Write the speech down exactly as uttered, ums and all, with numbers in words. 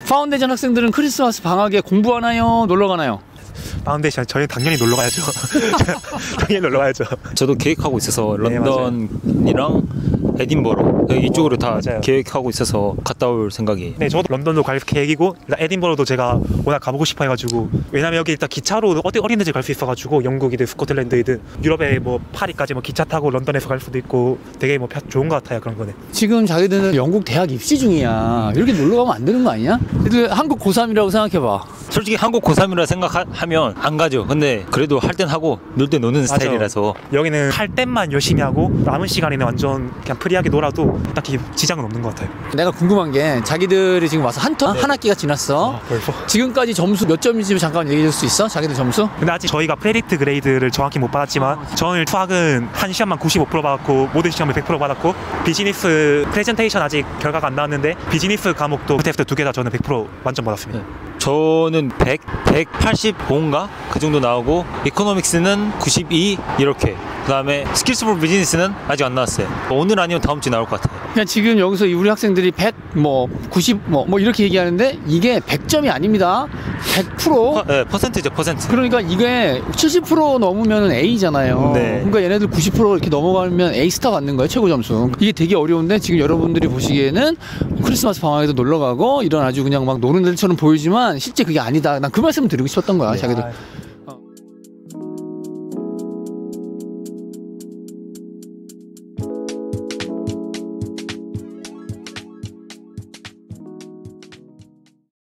파운데이션 학생들은 크리스마스 방학에 공부하나요? 놀러 가나요? 파운데이션 저희 당연히 놀러 가야죠. 당연히 놀러 가야죠. 저도 계획하고 있어서 네, 런던이랑 에딘버러 이쪽으로 오, 다 맞아요. 계획하고 있어서 갔다 올 생각이에요. 네, 저도 런던도 갈 계획이고 일단 에딘버러도 제가 워낙 가보고 싶어 해가지고 왜냐면 여기 일단 기차로 어디 어린데지 갈 수 있어가지고 영국이든 스코틀랜드이든 유럽에 뭐 파리까지 뭐 기차 타고 런던에서 갈 수도 있고 되게 뭐 좋은 것 같아요. 그런 거는. 지금 자기들은 영국 대학 입시 중이야. 이렇게 놀러 가면 안 되는 거 아니야? 애들 한국 고삼이라고 생각해봐. 솔직히 한국 고삼이라 생각하면 안 가죠. 근데 그래도 할 땐 하고 놀 때 노는 맞아. 스타일이라서 여기는 할 땐만 열심히 하고 남은 시간에는 완전 그냥 프리하게 놀아도 딱히 지장은 없는 것 같아요. 내가 궁금한 게 자기들이 지금 와서 한 턴? 네. 한 학기가 지났어. 아, 벌써? 지금까지 점수 몇 점인지 잠깐 얘기해 줄 수 있어? 자기들 점수? 근데 아직 저희가 프레딕트 그레이드를 정확히 못 받았지만 저는 수학은 한 시험만 구십오 퍼센트 받았고 모든 시험을 백 퍼센트 받았고 비즈니스 프레젠테이션 아직 결과가 안 나왔는데 비즈니스 과목도 테스트 두 개 다 저는 백 퍼센트 만점 받았습니다. 네. 저는 백, 백팔십오인가? 그 정도 나오고 이코노믹스는 구십이 이렇게 그 다음에 스킬스 포 비즈니스는 아직 안 나왔어요. 오늘 아니면 다음 주에 나올 것 같아요. 그냥 지금 여기서 우리 학생들이 백, 뭐, 구십, 뭐, 뭐 이렇게 얘기하는데 이게 백 점이 아닙니다. 백 퍼센트? 퍼, 네, 퍼센트죠, 퍼센트. 그러니까 이게 칠십 퍼센트 넘으면 A잖아요. 네. 그러니까 얘네들 구십 퍼센트 이렇게 넘어가면 A 스타 받는 거예요, 최고 점수. 이게 되게 어려운데 지금 여러분들이 보시기에는 크리스마스 방학에도 놀러 가고 이런 아주 그냥 막 노는 애들처럼 보이지만 실제 그게 아니다. 난 그 말씀을 드리고 싶었던 거야, 네. 자기들. 아,